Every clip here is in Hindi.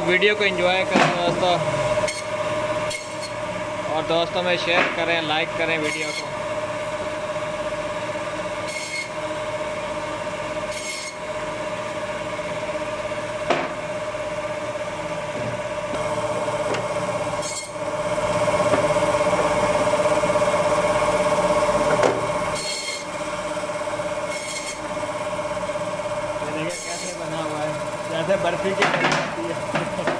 वीडियो को एंजॉय करें दोस्तों, और दोस्तों में शेयर करें, लाइक करें वीडियो को। कैसे बना हुआ है, जैसे बर्फी की बनी होती है।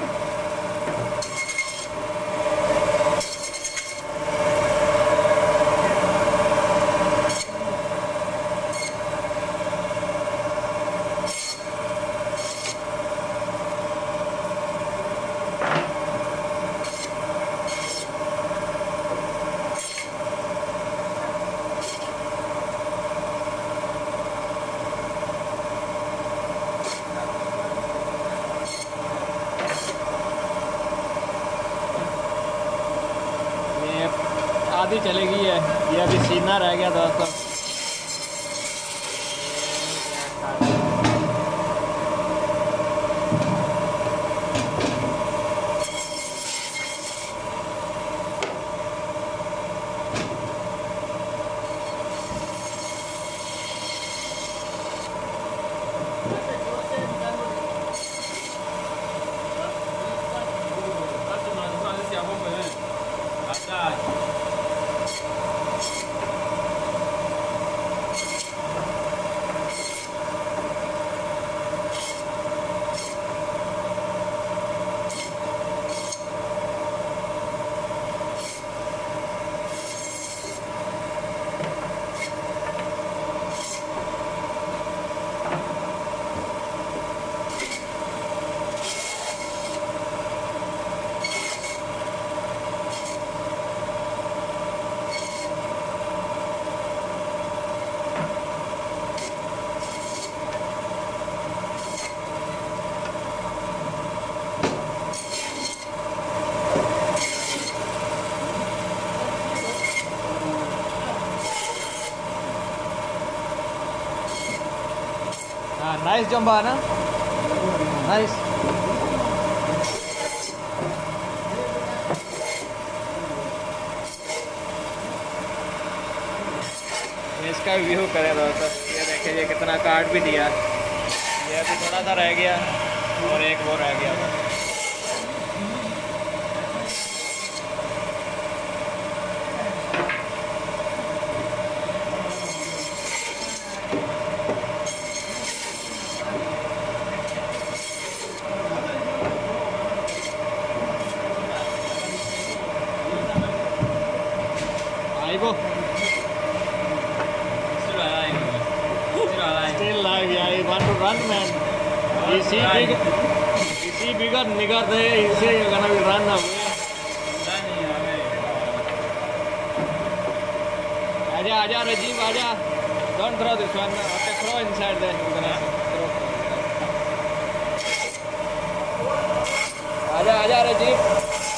आधी चली गई है, ये अभी सीना रह गया दोस्तों। नाइस जंबा ना, नाइस। इसका व्यू करें दोस्तों, ये देखिए ये कितना काट भी दिया, ये अभी थोड़ा सा रह गया और एक वो रह गया। Still alive, yeah. He want to run, man. He see bigger nigger there. He say you're gonna be run away. Aja, Rajiv, aja. Don't throw this one. Okay, throw inside there. You're gonna throw. Aja, Rajiv.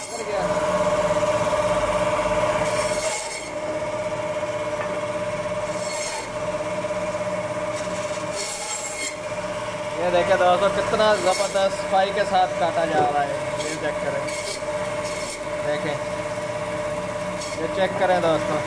ये देखें दोस्तों कितना ज़बरदस्त सफाई के साथ काटा जा रहा है। ये चेक करें, देखें, ये चेक करें दोस्तों।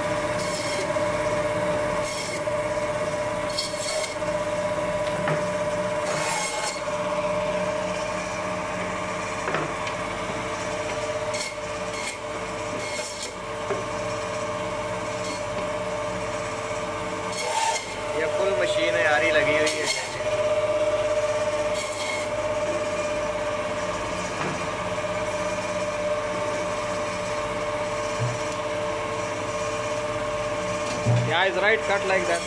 ये फुल मशीन है यारी लगी हुई है। Yeah, it's right, cut like that.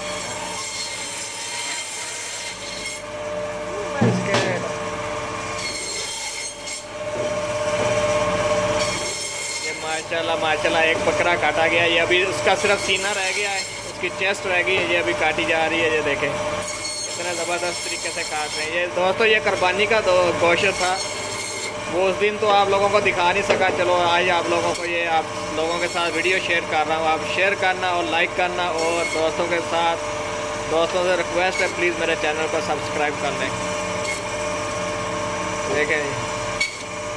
ये माशाल्लाह एक बकरा काटा गया। ये अभी उसका सिर्फ सीना रह गया है, उसकी चेस्ट रह गई है, ये अभी काटी जा रही है। ये देखें कितना ज़बरदस्त तरीके से काट रहे हैं। ये दोस्तों ये कुर्बानी का गोश्त था, वो उस दिन तो आप लोगों को दिखा नहीं सका। चलो आज आप लोगों को ये आप लोगों के साथ वीडियो शेयर कर रहा हूँ। आप शेयर करना और लाइक करना, और दोस्तों के साथ, दोस्तों से रिक्वेस्ट है प्लीज़ मेरे चैनल को सब्सक्राइब कर लें। देखें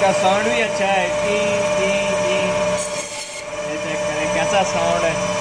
इसका साउंड भी अच्छा है। ये चेक करें कैसा साउंड है।